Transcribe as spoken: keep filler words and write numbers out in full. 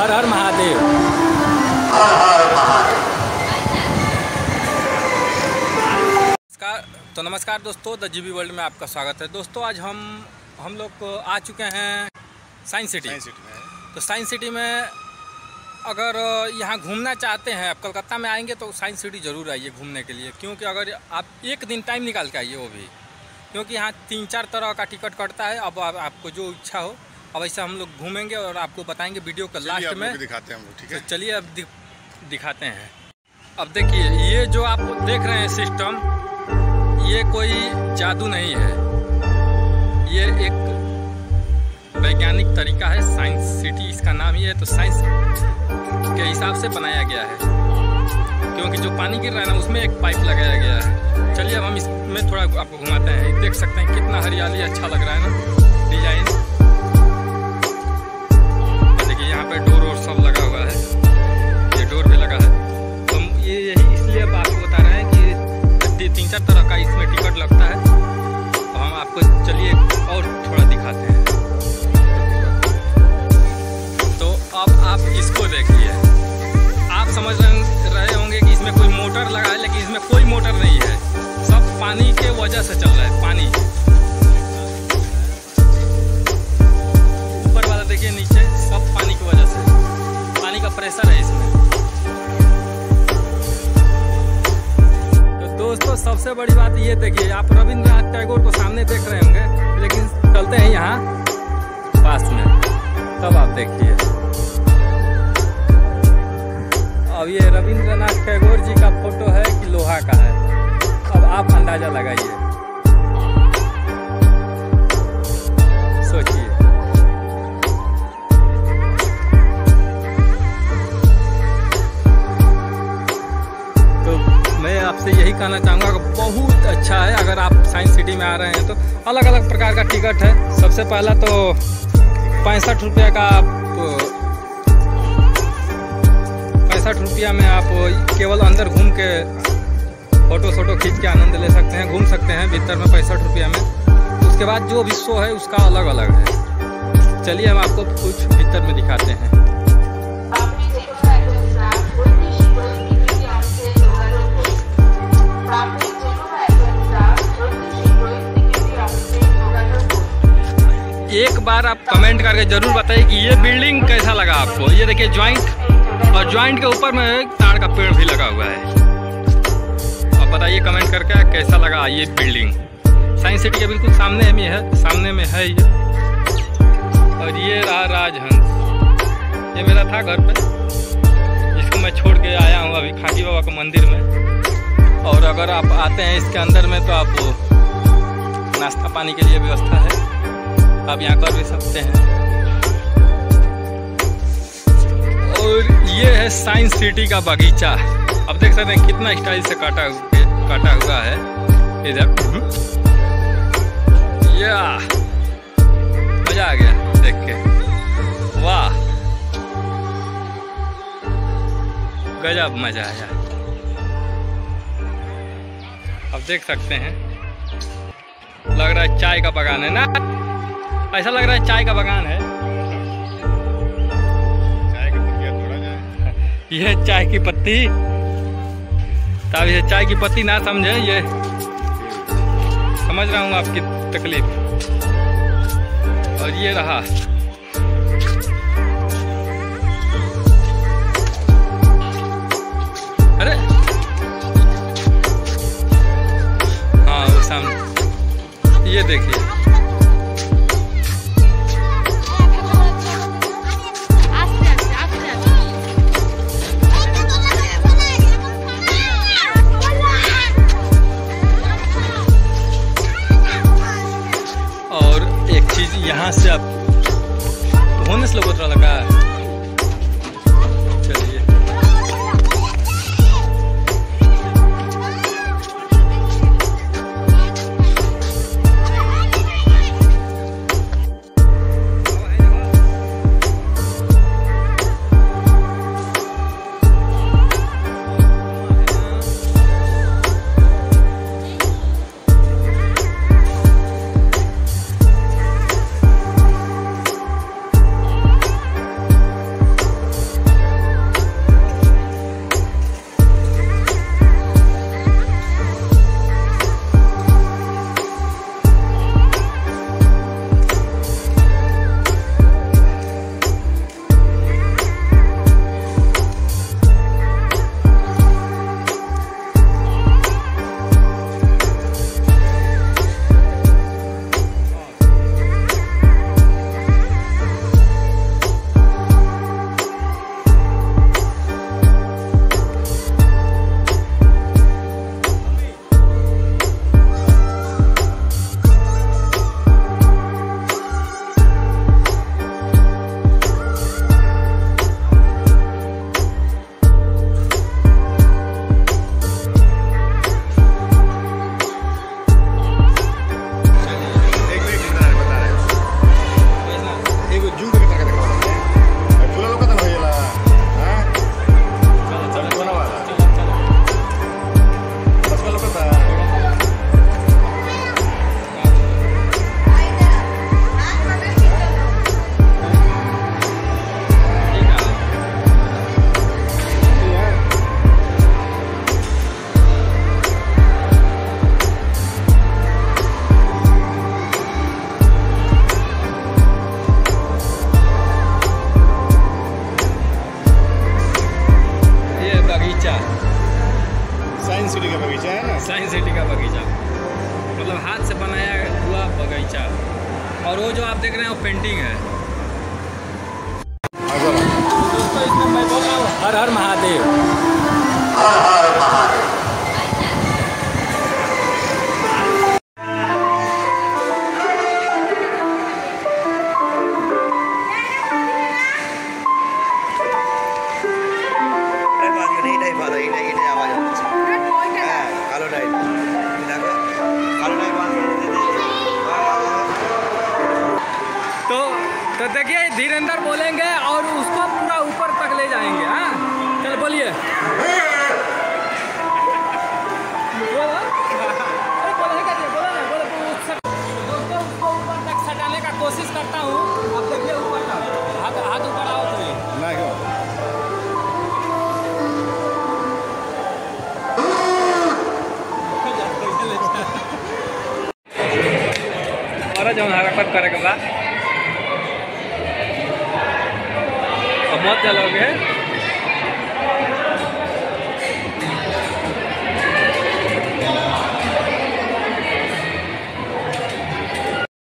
हर हर महादेव। हर हर महादेव। नमस्कार तो नमस्कार दोस्तों, द जीबी वर्ल्ड में आपका स्वागत है। दोस्तों आज हम हम लोग आ चुके हैं साइंस सिटी। साइंस सिटी में तो साइंस सिटी में अगर यहाँ घूमना चाहते हैं, आप कलकत्ता में आएंगे तो साइंस सिटी ज़रूर आइए घूमने के लिए, क्योंकि अगर आप एक दिन टाइम निकाल के आइए वो भी, क्योंकि यहाँ तीन चार तरह का टिकट कटता है। अब आप, आपको जो इच्छा हो अब ऐसा हम लोग घूमेंगे और आपको बताएंगे वीडियो का लास्ट में दिखाते हैं हम लोग, ठीक है? तो चलिए अब दि, दिखाते हैं। अब देखिए ये जो आप देख रहे हैं सिस्टम, ये कोई जादू नहीं है, ये एक वैज्ञानिक तरीका है। साइंस सिटी इसका नाम ही है, तो साइंस के हिसाब से बनाया गया है, क्योंकि जो पानी गिर रहा है ना उसमें एक पाइप लगाया गया है। चलिए अब हम इसमें थोड़ा आपको घुमाते हैं। देख सकते हैं कितना हरियाली, अच्छा लग रहा है ना डिजाइन। देखिए यहाँ पे डोर और सब लगा हुआ है, ये डोर भी लगा है। तो ये यही इसलिए अब आपको बता रहे हैं कि तीन चार तरह का इसमें टिकट लगता है। तो हम आपको चलिए और थोड़ा दिखाते हैं। तो अब आप इसको देखिए, आप समझ रहे होंगे कि इसमें कोई मोटर लगा है, लेकिन इसमें कोई मोटर नहीं है, सब पानी के वजह से चल रहा है। पानी ऊपर वाला देखिए, नीचे सब पानी की वजह से, पानी का प्रेशर है इसमें। तो दोस्तों सबसे बड़ी बात ये देखिए, आप रविंद्रनाथ टैगोर को सामने देख रहे होंगे, लेकिन चलते हैं यहाँ पास में तब आप देखिए। अब ये रविंद्रनाथ टैगोर जी का फोटो है कि लोहा का है, अब आप अंदाजा लगाइए, सोचिए। तो मैं आपसे यही कहना चाहूँगा कि बहुत अच्छा है। अगर आप साइंस सिटी में आ रहे हैं तो अलग अलग प्रकार का टिकट है। सबसे पहला तो पैंसठ रुपये का आप पैंसठ रुपया में आप केवल अंदर घूम के फोटो सोटो खींच के आनंद ले सकते हैं, घूम सकते हैं भीतर में पैंसठ रुपया में। उसके बाद जो भी शो है उसका अलग अलग है। चलिए हम आपको कुछ भीतर में दिखाते हैं। एक बार आप कमेंट करके जरूर बताइए कि ये बिल्डिंग कैसा लगा आपको। ये देखिए ज्वाइंट, और ज्वाइंट के ऊपर में एक ताड़ का पेड़ भी लगा हुआ है। अब बताइए कमेंट करके कैसा लगा ये बिल्डिंग। साइंस सिटी के बिल्कुल सामने में है, सामने में है ये। और ये रहा राजहंस, ये मेरा था घर पे, जिसको मैं छोड़ के आया हूँ अभी खाकी बाबा के मंदिर में। और अगर आप आते हैं इसके अंदर में तो आप नाश्ता पानी के लिए व्यवस्था है, आप यहाँ कर भी सकते हैं। और ये है साइंस सिटी का बगीचा। अब देख सकते हैं कितना स्टाइल से काटा काटा हुआ है इधर। या मजा आ गया देख के, वाह गजब मजा आया। अब देख सकते हैं, लग रहा है चाय का बागान है ना, ऐसा लग रहा है चाय का बागान है। चाय की पत्तियां तोड़ा जाए, ये चाय की पत्ती, तब ये चाय की पत्ती ना समझे, ये समझ रहा हूँ आपकी तकलीफ। और ये रहा अरे हाँ वो सामने, ये देखिए यहाँ से आप होने से लोग लगा। चलिए साइंस सिटी का बगीचा, मतलब हाथ से बनाया हुआ बगीचा। और वो जो आप देख रहे हैं वो पेंटिंग है। दोस्तों इसमें मैं बोल रहा हूँ हर हर महादेव। हर हर महादेव। तो तो देखिए धीरेन्द्र बोलेंगे और उसको पूरा ऊपर तक ले जाएंगे। हाँ चल बोलिए। दोस्तों उसको ऊपर तक सटाने का कोशिश करता हूँ। अब देखिए ऊपर तक हाथ हाथ ऊपर आओ तो ना क्यों और जो हरकत करे के बाद अब मत चलोगे।